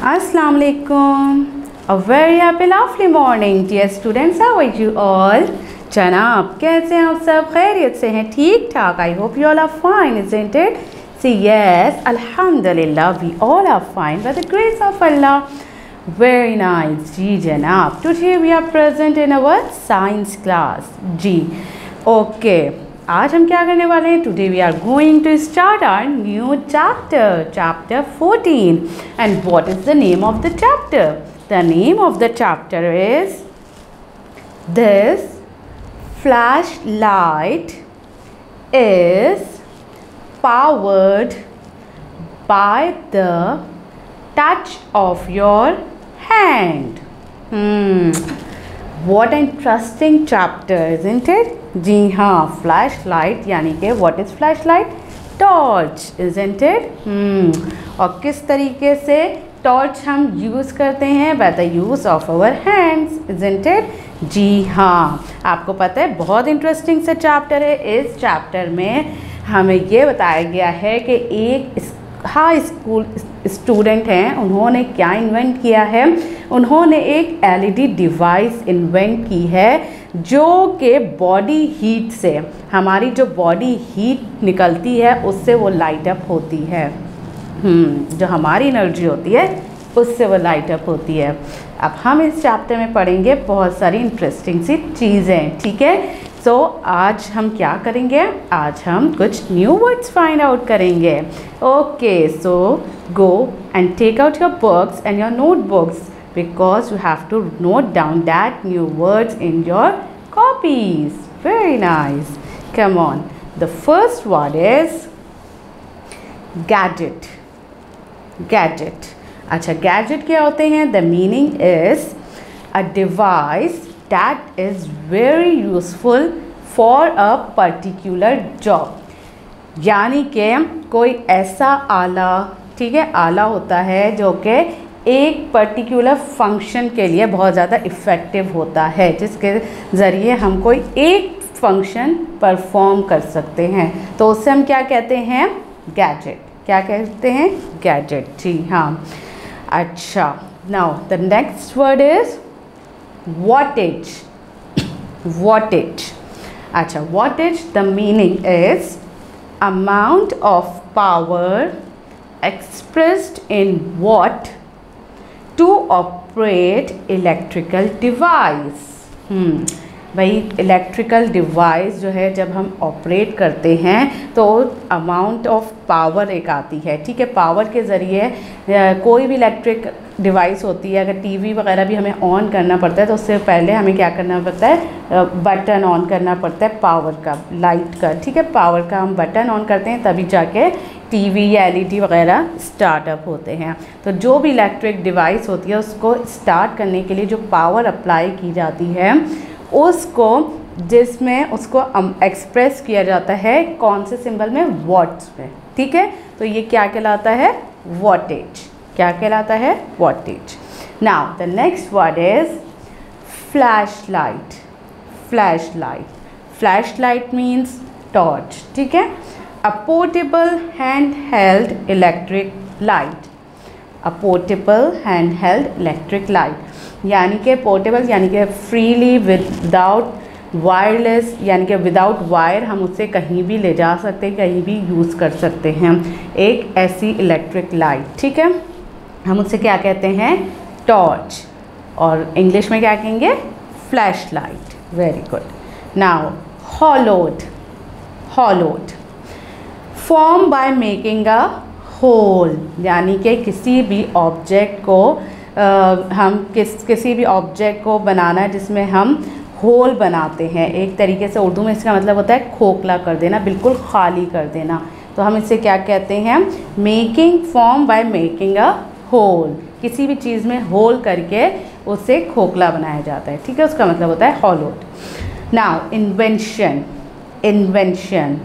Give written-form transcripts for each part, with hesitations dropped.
Assalamu alaikum. A very happy lovely morning dear students. How are you all? जनाब कैसे हैं आप सब? खैरियत से हैं? ठीक ठाक? I hope you all are fine, isn't it? See, yes, Alhamdulillah, we all are fine by the grace of Allah. Very nice. जी जनाब, today we are present in our science class. Ji, okay. आज हम क्या करने वाले हैं? Today we are going to start our new chapter, chapter 14. And what is the name of the chapter? The name of the chapter is this flash light is powered by the touch of your hand. What an interesting chapter, isn't it? जी हाँ, flash light यानी कि what is flash light? Torch, isn't it? और किस तरीके से torch हम use करते हैं? By the use of our hands, isn't it? जी हाँ, आपको पता है बहुत इंटरेस्टिंग सा चैप्टर है. इस चैप्टर में हमें ये बताया गया है कि एक हाई स्कूल स्टूडेंट हैं, उन्होंने क्या इन्वेंट किया है? उन्होंने एक एलईडी डिवाइस इन्वेंट की है जो कि बॉडी हीट से, हमारी जो बॉडी हीट निकलती है उससे वो लाइट अप होती है. जो हमारी एनर्जी होती है उससे वो लाइट अप होती है. अब हम इस चैप्टर में पढ़ेंगे बहुत सारी इंटरेस्टिंग सी चीज़ें, ठीक है? सो आज हम क्या करेंगे? आज हम कुछ न्यू वर्ड्स फाइंड आउट करेंगे. Okay, so go and take out your books and your notebooks because you have to note down that new words in your copies. Very nice. Come on. The first word is gadget. Gadget. अच्छा, gadget क्या होते हैं? The meaning is a device that is very useful for a particular job. यानी कि कोई ऐसा आला, ठीक है, आला होता है जो कि एक पर्टिकुलर फंक्शन के लिए बहुत ज़्यादा इफ़ेक्टिव होता है, जिसके ज़रिए हम कोई एक फंक्शन परफॉर्म कर सकते हैं. तो उससे हम क्या कहते हैं? गैजेट. क्या कहते हैं? गैजेट. जी हाँ. अच्छा, now the next word is wattage. Wattage. अच्छा, wattage the meaning is amount of power expressed in watt to operate electrical device. भाई इलेक्ट्रिकल डिवाइस जो है जब हम ऑपरेट करते हैं तो अमाउंट ऑफ पावर एक आती है, ठीक है? पावर के ज़रिए कोई भी इलेक्ट्रिक डिवाइस होती है, अगर टीवी वगैरह भी हमें ऑन करना पड़ता है तो उससे पहले हमें क्या करना पड़ता है? बटन ऑन करना पड़ता है पावर का, लाइट का, ठीक है? पावर का हम बटन ऑन करते हैं तभी जाके टीवी या एलईडी वगैरह स्टार्टअप होते हैं. तो जो भी इलेक्ट्रिक डिवाइस होती है उसको स्टार्ट करने के लिए जो पावर अप्लाई की जाती है उसको, जिसमें उसको एक्सप्रेस किया जाता है कौन से सिंबल में? वॉट्स में, ठीक है? तो ये क्या कहलाता है? वॉटेज. क्या कहलाता है? Wattage. Now the next word is flash light. Flash light. Flash light means torch, ठीक है? A portable handheld electric light. A portable handheld electric light. यानी कि पोर्टेबल यानी कि फ्रीली विदाउट वायरलेस, यानी कि विदाउट वायर हम उससे कहीं भी ले जा सकते हैं, कहीं भी यूज़ कर सकते हैं. एक ऐसी इलेक्ट्रिक लाइट, ठीक है? हम उससे क्या कहते हैं? टॉर्च. और इंग्लिश में क्या कहेंगे? Flash light. Very good. Now hollowed. Hollowed form by making a hole, यानी कि किसी भी ऑब्जेक्ट को हम किसी भी ऑब्जेक्ट को बनाना है जिसमें हम होल बनाते हैं. एक तरीके से उर्दू में इसका मतलब होता है खोखला कर देना, बिल्कुल खाली कर देना. तो हम इसे क्या कहते हैं? Making form by making a hole. किसी भी चीज़ में होल करके उसे खोखला बनाया जाता है, ठीक है? उसका मतलब होता है hollowed. Now invention. Invention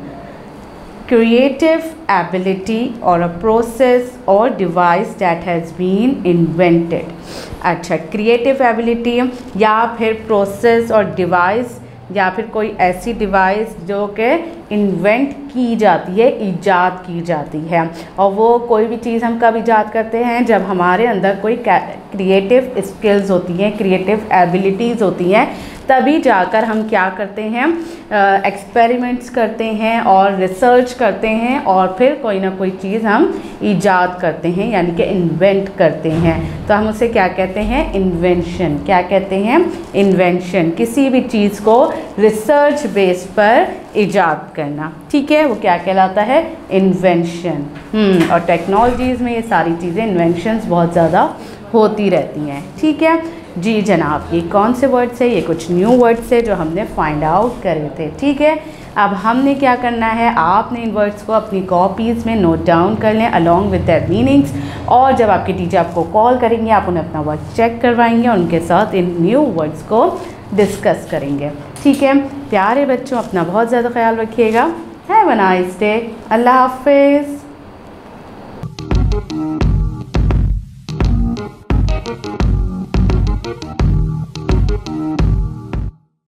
creative ability or a process or device that has been invented. अच्छा, creative ability या फिर process और device या फिर कोई ऐसी डिवाइस जो कि इन्वेंट की जाती है, ईजाद की जाती है। और वो कोई भी चीज़ हम कब ईजाद करते हैं, जब हमारे अंदर कोई क्रिएटिव स्किल्स होती हैं, क्रिएटिव एबिलिटीज़ होती हैं, तभी जाकर हम क्या करते हैं, एक्सपेरिमेंट्स करते हैं और रिसर्च करते हैं और फिर कोई ना कोई चीज़ हम ईजाद करते हैं, यानी कि इन्वेंट करते हैं। तो हम उसे क्या कहते हैं, इन्वेंशन। क्या कहते हैं, इन्वेंशन। किसी भी चीज़ को रिसर्च बेस पर ईजाद करना, ठीक है, वो क्या कहलाता है, इन्वेंशन। और टेक्नोलॉजीज़ में ये सारी चीज़ें, इन्वेंशंस बहुत ज़्यादा होती रहती हैं, ठीक है जी जनाब। ये कौन से वर्ड्स है, ये कुछ न्यू वर्ड्स है जो हमने फाइंड आउट करे थे, ठीक है। अब हमने क्या करना है, आपने इन वर्ड्स को अपनी कॉपीज़ में नोट डाउन कर लें अलॉन्ग विद देयर मीनिंग्स, और जब आपके टीचर आपको कॉल करेंगे आप उन्हें अपना वर्क चेक करवाएंगे और उनके साथ इन न्यू वर्ड्स को डिस्कस करेंगे, ठीक है। प्यारे बच्चों, अपना बहुत ज़्यादा ख्याल रखिएगा। Have a nice day. अल्लाह हाफिज़। Thank you.